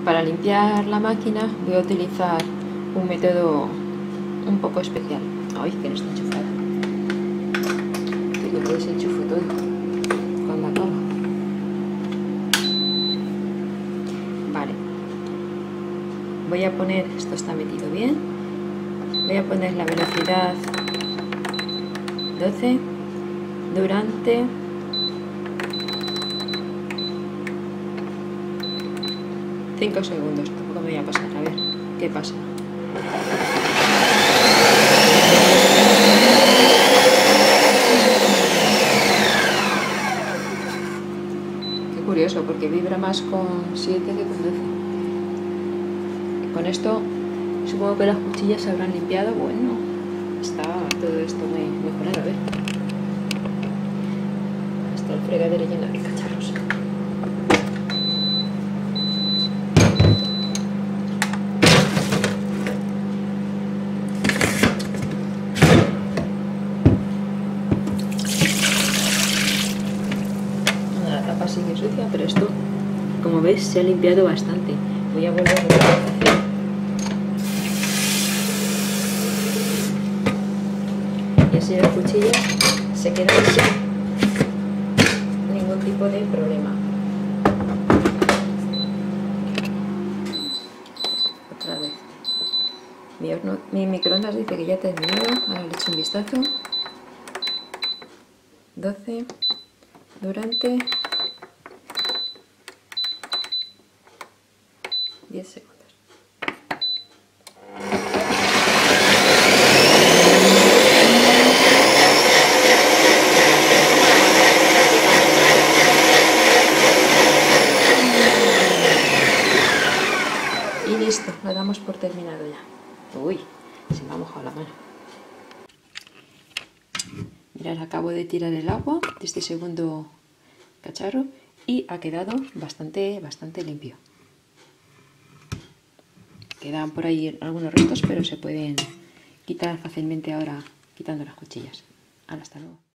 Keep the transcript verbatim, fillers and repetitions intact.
para limpiar la máquina voy a utilizar un método un poco especial. Ay, que no está enchufada. Que yo lo desenchufo todo cuando acabo. Vale. Voy a poner, esto está metido bien. Voy a poner la velocidad doce durante cinco segundos. Tampoco me voy a pasar, a ver qué pasa. Qué curioso, porque vibra más con siete que con doce. Con esto supongo que las cuchillas se habrán limpiado. Bueno, está todo esto muy mejorado, a ver. Está el fregadero lleno de cacharros. La tapa sigue sucia, pero esto, como veis, se ha limpiado bastante. Voy a volver a hacer. Y así las cuchillas se quedan sin ningún tipo de problema. Otra vez. Mi, horno, mi microondas dice que ya ha terminado. Ahora le echo un vistazo. doce durante diez segundos. Y listo, lo damos por terminado ya. Uy, se me ha mojado la mano. Mirad, acabo de tirar el agua de este segundo cacharro y ha quedado bastante, bastante limpio. Quedan por ahí algunos restos, pero se pueden quitar fácilmente ahora quitando las cuchillas. Hasta luego.